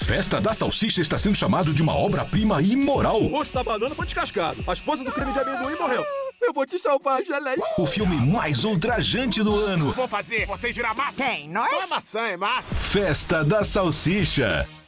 Festa da Salsicha está sendo chamado de uma obra-prima imoral. O rosto da banana foi descascado. A esposa do creme de amendoim morreu. Eu vou te salvar, Geleia. O filme mais ultrajante do ano. Vou fazer vocês virar massa. Quem? Nós? Não é maçã, é massa. Festa da Salsicha.